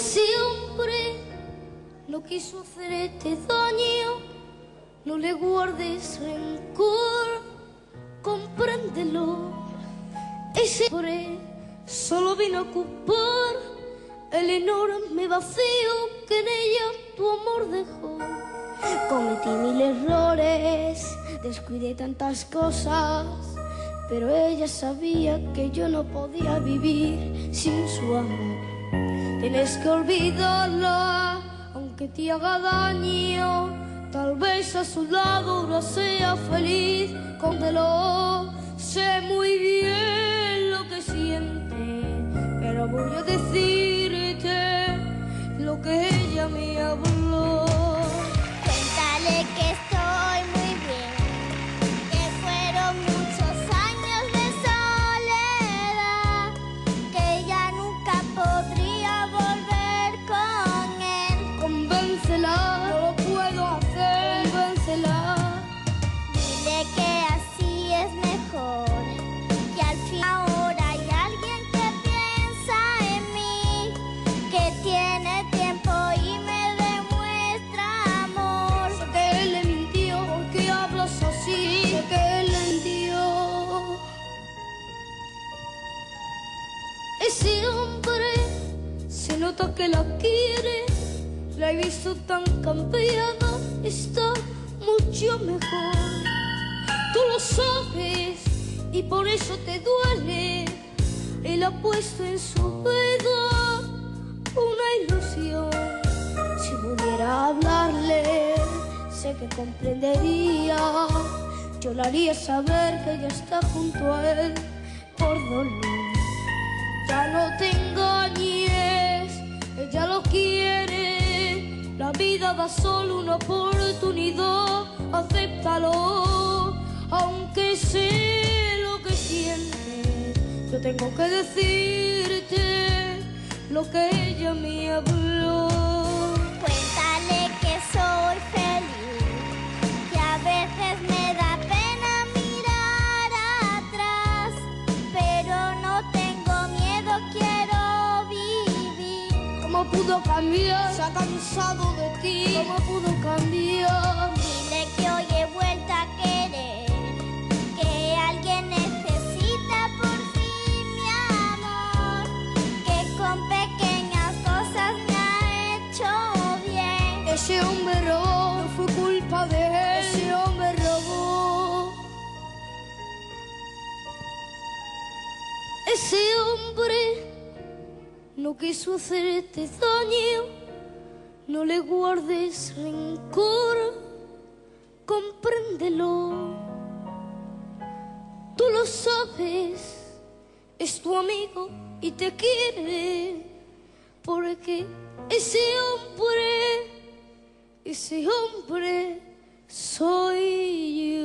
Ese hombre no quiso hacerte daño, no le guardes rencor, compréndelo. Ese hombre solo vino a ocupar el enorme vacío que en ella tu amor dejó. Cometí mil errores, descuidé tantas cosas, pero ella sabía que yo no podía vivir sin su amor. Tienes que olvidarla, aunque te haga daño. Tal vez a su lado ahora sea feliz. Cóndelo, sé muy bien lo que siente, pero voy a decirte lo que ella me habló. Cuéntale que estoy muy bien, que fueron muchos años de soledad, que ya nunca podría volver con él. Convéncela, no lo puedo hacer, convéncela. Dile que así es mejor, que al fin ahora hay alguien que piensa en mí, que tiene tiempo y me demuestra amor. Sé que él le mintió, ¿por qué hablas así? Sé que él le mintió. Ese hombre se nota que la quiere, la he visto tan cambiada, está mucho mejor. Tú lo sabes y por eso te duele. Él ha puesto en su vida una ilusión. Si pudiera hablarle, sé que comprendería. Yo le haría saber que ella está junto a él por dolor. Ya no te engañes, ella lo quiere. La vida da solo una oportunidad, acéptalo. Aunque sé lo que sientes, yo tengo que decirte lo que ella me habló. Cuéntale que soy feliz, que a veces me da pena mirar atrás, pero no tengo miedo, quiero vivir. ¿Cómo pudo cambiar? Se ha cansado de ti. ¿Cómo pudo cambiar? Dile que hoy he vuelto a querer, que alguien necesita por fin mi amor, que con pequeñas cosas me ha hecho bien. Ese hombre robó, no fue culpa de él. Ese hombre robó. Ese hombre no quiso hacerte daño, no le guardes rencor, compréndelo. Tú lo sabes, es tu amigo y te quiere, porque ese hombre soy yo.